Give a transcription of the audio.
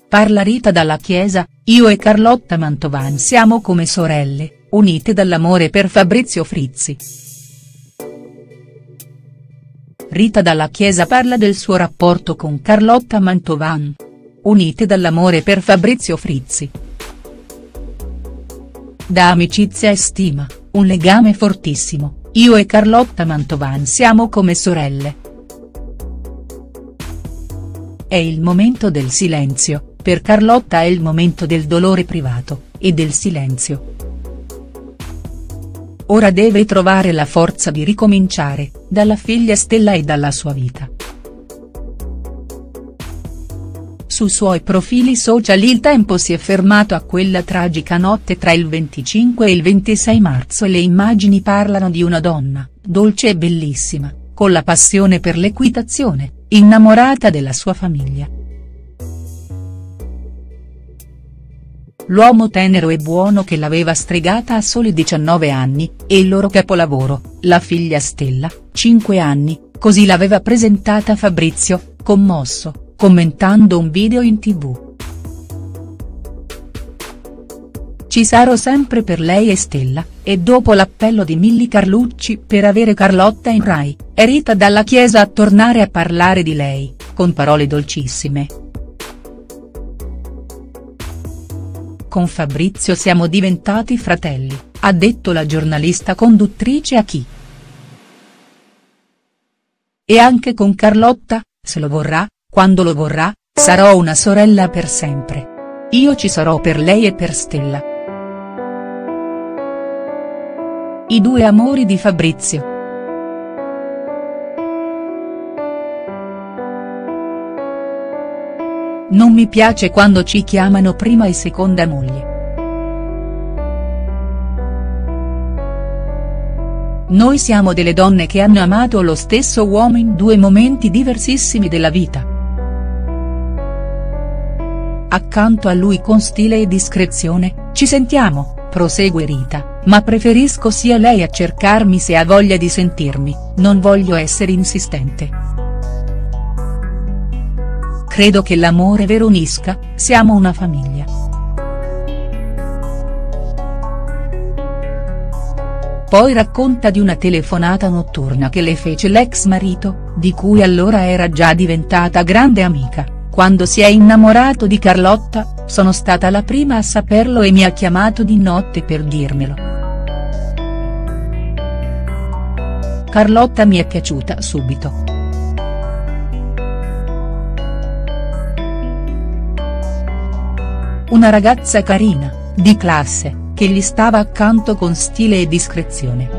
parla Rita Dalla Chiesa, io e Carlotta Mantovan siamo come sorelle, unite dall'amore per Fabrizio Frizzi. Rita Dalla Chiesa parla del suo rapporto con Carlotta Mantovan. Unite dall'amore per Fabrizio Frizzi. Da amicizia e stima, un legame fortissimo, io e Carlotta Mantovan siamo come sorelle. È il momento del silenzio, per Carlotta è il momento del dolore privato, e del silenzio. Ora deve trovare la forza di ricominciare, dalla figlia Stella e dalla sua vita. Sui suoi profili social Il Tempo si è fermato a quella tragica notte tra il 25 e il 26 marzo e le immagini parlano di una donna, dolce e bellissima, con la passione per l'equitazione, innamorata della sua famiglia. L'uomo tenero e buono che l'aveva stregata a soli 19 anni, e il loro capolavoro, la figlia Stella, 5 anni, così l'aveva presentata Fabrizio, commosso, commentando un video in TV. Ci sarò sempre per lei e Stella, e dopo l'appello di Milly Carlucci per avere Carlotta in Rai, è Rita Dalla Chiesa a tornare a parlare di lei, con parole dolcissime. Con Fabrizio siamo diventati fratelli, ha detto la giornalista conduttrice a Chi. E anche con Carlotta, se lo vorrà, quando lo vorrà, sarò una sorella per sempre. Io ci sarò per lei e per Stella. I due amori di Fabrizio. Non mi piace quando ci chiamano prima e seconda moglie. Noi siamo delle donne che hanno amato lo stesso uomo in due momenti diversissimi della vita. Accanto a lui con stile e discrezione, ci sentiamo, prosegue Rita, ma preferisco sia lei a cercarmi se ha voglia di sentirmi, non voglio essere insistente. Credo che l'amore vero unisca, siamo una famiglia. Poi racconta di una telefonata notturna che le fece l'ex marito, di cui allora era già diventata grande amica, quando si è innamorato di Carlotta, sono stata la prima a saperlo e mi ha chiamato di notte per dirmelo. Carlotta mi è piaciuta subito. Una ragazza carina, di classe, che gli stava accanto con stile e discrezione.